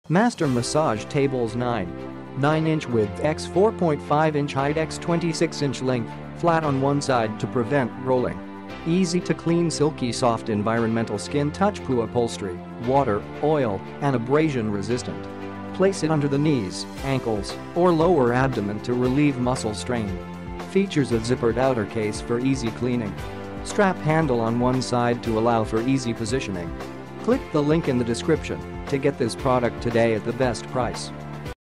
Master Massage Tables 9.9-inch width x 4.5-inch height x 26-inch length, flat on one side to prevent rolling. Easy to clean silky soft environmental skin touch upholstery, water, oil, and abrasion resistant. Place it under the knees, ankles, or lower abdomen to relieve muscle strain. Features a zippered outer case for easy cleaning. Strap handle on one side to allow for easy positioning. Click the link in the description to get this product today at the best price.